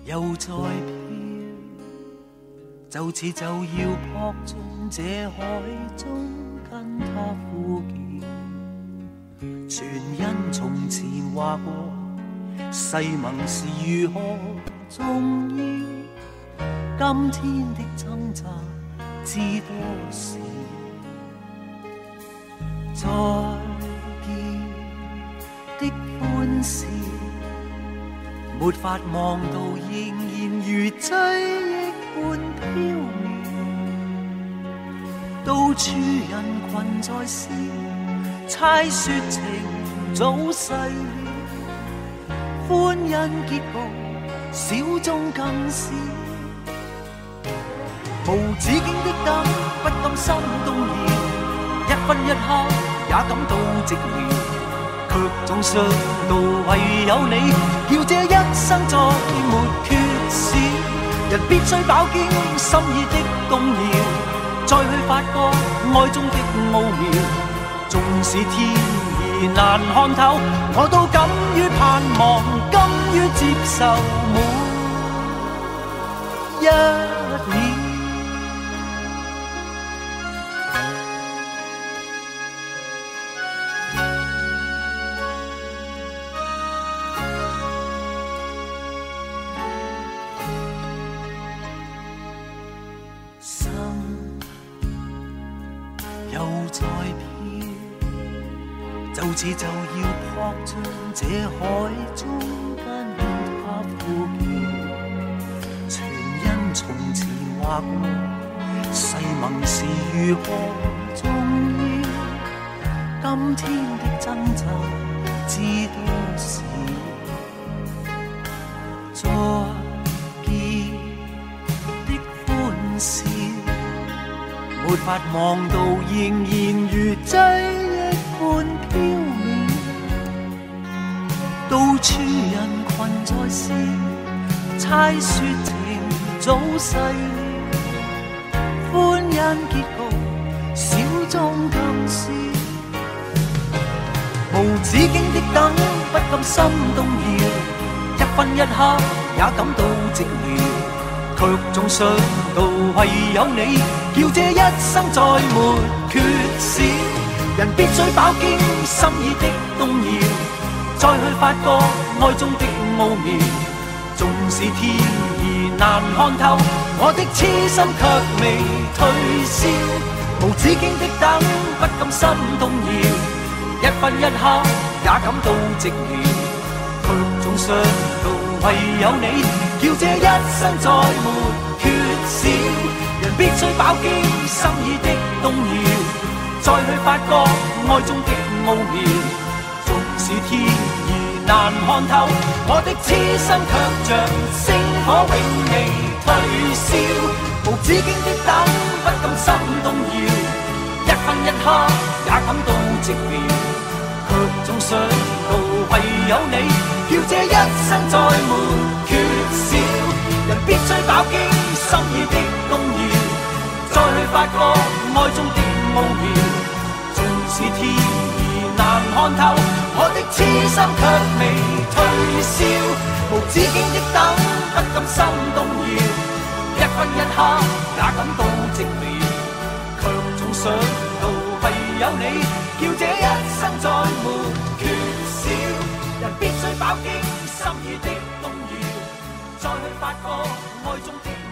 又在飘，就似就要撲進這海中跟他呼叫，全因從前話過誓盟是如何重要，今天的掙扎知多少，再見的歡笑沒法望到，仍然如追憶般飄渺，到處人群在笑，猜說情早逝了，歡欣結局小眾更少，無止境的等不禁心動搖，一分一刻也感到寂寥，卻總想到唯有你，要這一生再沒缺少。人必須飽經心意的動搖，再去發覺愛中的奧妙。縱使天意難看透，我都敢於盼望，甘於接受每一秒。又在飄，就似就要撲進這海中跟他呼叫，全因從前話過誓盟是如何重要，今天的掙扎知多少，再見的歡笑沒法望到，仍然如追憶般飄渺，到處人群在笑，猜說情早逝了，歡欣結局小眾更少，無止境的等不禁心動搖，一分一刻也感到寂寥，卻總想到唯有你，要這一生再沒缺少。人必須飽經心意的動搖，再去發覺愛中的奧妙。縱使天意難看透，我的痴心卻未退燒。無止境的等不禁心動搖，一分一刻也感到寂寥，卻總想到唯有你，叫這一生再沒缺少。人必須飽經心意的動搖，再去發覺愛中的奧妙。縱使天意難看透，我的痴心卻像星火永未退燒。無止境的等不禁心動搖，一分一刻也感到寂寥，卻總想到唯有你，叫這一生再沒缺少。人必須飽經心意的動搖，再去發覺愛中的奧妙。縱使天意難看透，我的痴心卻未退燒。無止境的等不禁心動搖，一分一刻也感到寂寥，卻總想到唯有你，叫這一生再沒缺少。人必須飽經心意的動搖，再去發覺愛中的